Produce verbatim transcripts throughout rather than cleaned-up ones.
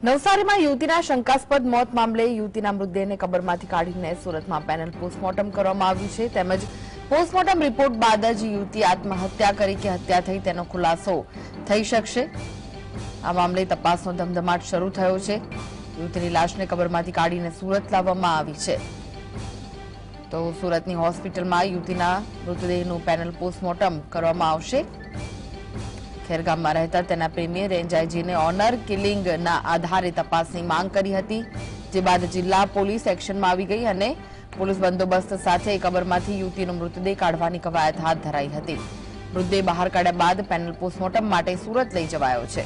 નવસારીમાં યુવતીના શંકાસ્પદ મોત મામલે યુવતીના મૃતદેહને કબરમાંથી કાઢીને સુરતમાં પેનલ પોસ્ટમોર્ટમ કરવામાં આવ્યું છે તેમજ પોસ્ટમોર્ટમ રિપોર્ટ બાદ જ યુવતી આત્મહત્યા કરી કે હત્યા થઈ તેનો ખુલાસો થઈ શકશે। આ મામલે તપાસનો ધમધમાટ શરૂ થયો છે। યુવતીની લાશને કબરમાંથી કાઢીને સુરત લાવવામાં આવી છે તો સુરતની હોસ્પિટલમાં યુવતીના મૃતદેહનું પેનલ પોસ્ટમોર્ટમ કરવામાં આવશે। ખેરગામમાં રહેતા તેના પ્રેમીએ રેન્જાઈજીને ઓનર કિલિંગના આધારે તપાસની માંગ કરી હતી, જે બાદ જિલ્લા પોલીસ એક્શનમાં આવી ગઈ અને પોલીસ બંદોબસ્ત સાથે કબરમાંથી યુવતીનો મૃતદેહ કાઢવાની કવાયત હાથ ધરાઈ હતી। મૃતદેહ બહાર કાઢ્યા બાદ પેનલ પોસ્ટમોર્ટમ માટે સુરત લઈ જવાયો છે।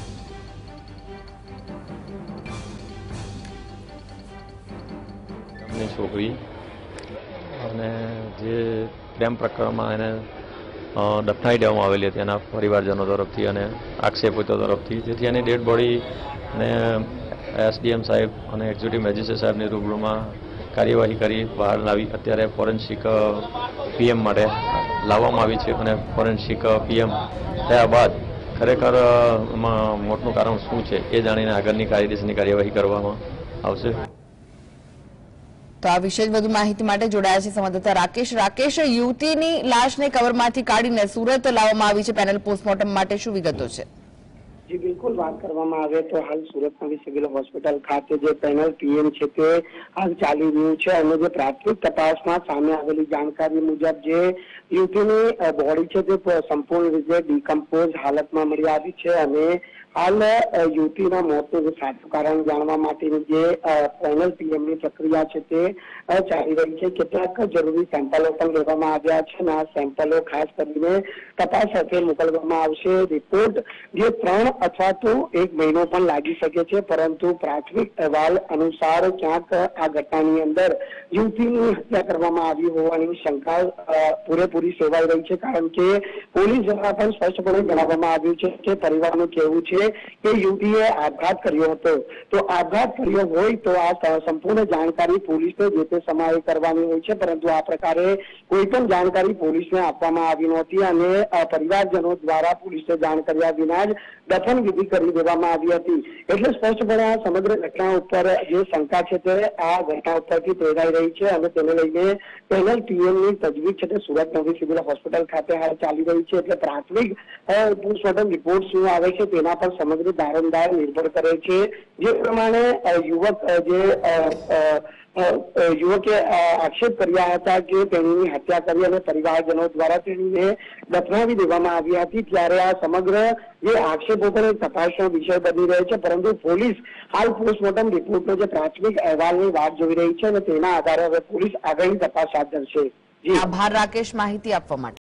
છોકરી અને જે પ્રેમ પ્રકરણમાં એને દફનાઈ દેવામાં આવેલી હતી એના પરિવારજનો તરફથી અને આક્ષેપો તરફથી, જેથી એની ડેડ બોડીને એસડીએમ સાહેબ અને એક્ઝિક્યુટિવ મેજિસ્ટ્રેટ સાહેબની રૂબરૂમાં કાર્યવાહી કરી બહાર લાવી અત્યારે ફોરેન્સિક પીએમ માટે લાવવામાં આવી છે અને ફોરેન્સિક પીએમ થયા બાદ ખરેખર મોતનું કારણ શું છે એ જાણીને આગળની કાયદેસરની કાર્યવાહી કરવામાં આવશે। તો આ વિશે વધુ માહિતી માટે જોડાયા છે સંવાદદાતા રાકેશ। રાકેશ, યુવતીની લાશને કબરમાંથી કાઢીને સુરત લાવવામાં આવી છે પેનલ પોસ્ટમોર્ટમ માટે, શું વિગતો છે? જી બિલકુલ, વાત કરવામાં આવે તો હાલ સુરતની સિવિલ હોસ્પિટલ ખાતે જે પેનલ પીએમ છે તે હાલ ચાલી રહ્યું છે અને જે પ્રાથમિક તપાસમાં સામે આવેલી જાણકારી મુજબ જે યુવતીની બોડી છે તે સંપૂર્ણ રીતે ડિકમ્પોઝ હાલતમાં મળી આવી છે અને હાલ યુવતીના મોતનું જે સાચું કારણ જાણવા માટેની જે પેનલ પીએમની પ્રક્રિયા છે તે ચાલી રહી છે। કેટલાક જરૂરી સેમ્પલો પણ લેવામાં આવ્યા છે અને આ સેમ્પલો ખાસ કરીને તપાસ અર્થે મોકલવામાં આવશે। રિપોર્ટ જે ત્રણ અથવા તો એક મહિનો પણ લાગી શકે છે, પરંતુ પ્રાથમિક અહેવાલ અનુસાર ક્યાંક આ ઘટનાની અંદર યુવતીની હત્યા કરવામાં આવી હોવાની શંકા પૂરેપૂરી સેવાઈ રહી છે, કારણ કે પોલીસ દ્વારા પણ સ્પષ્ટપણે જણાવવામાં આવ્યું છે કે પરિવારનું કહેવું છે કે યુવતીએ આપઘાત કર્યો હતો। તો આપઘાત કર્યો હોય તો આ સંપૂર્ણ જાણકારી પોલીસને જે તે સમયે કરવાની હોય છે, પરંતુ આ પ્રકારે કોઈ પણ જાણકારી પોલીસને આપવામાં આવી નહોતી અને પરિવારજનો દ્વારા પોલીસને જાણ કર્યા વિના જ દફન વિધિ કરી દેવામાં આવી હતી। એટલે સ્પષ્ટપણે આ સમગ્ર ઘટના ઉપર જે શંકા છે તે આ ઘટના ઉપરથી પ્રેરાઈ રહી છે અને તેને લઈને પેનલ પીએમની તજવીજ છે તે સુરત નવી સિવિલ હોસ્પિટલ ખાતે હાલ ચાલી રહી છે। એટલે પ્રાથમિક પોસ્ટમોર્ટમ રિપોર્ટ શું આવે છે તેના પર સમગ્ર દારોમદાર નિર્ભર કરે છે। જે પ્રમાણે યુવક જે યુવકે આક્ષેપ કર્યા હતા કે તેણીની હત્યા કરી અને પરિવારજનો દ્વારા તેણીને દફનાવી દેવામાં આવી હતી, ત્યારે આ સમગ્ર જે આક્ષેપો પર તપાસનો વિષય બની રહ્યો છે, પરંતુ પોલીસ હાલ પોસ્ટમોર્ટમ રિપોર્ટનો જે પ્રાથમિક અહેવાલની વાત જોઈ રહી છે અને તેના આધારે હવે પોલીસ આગળની તપાસ હાથ ધરશે। આભાર રાકેશ માહિતી આપવા માટે।